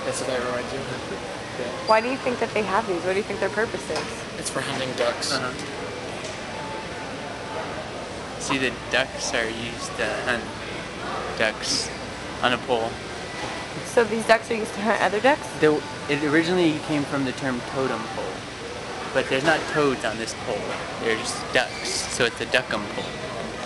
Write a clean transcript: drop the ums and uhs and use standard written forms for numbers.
That's what that reminds you of. Yeah. Why do you think that they have these? What do you think their purpose is? It's for hunting ducks. See, the ducks are used to hunt ducks on a pole. So these ducks are used to hunt other ducks? It originally came from the term totem pole, but there's not toads on this pole. There's ducks, so it's a duckum pole.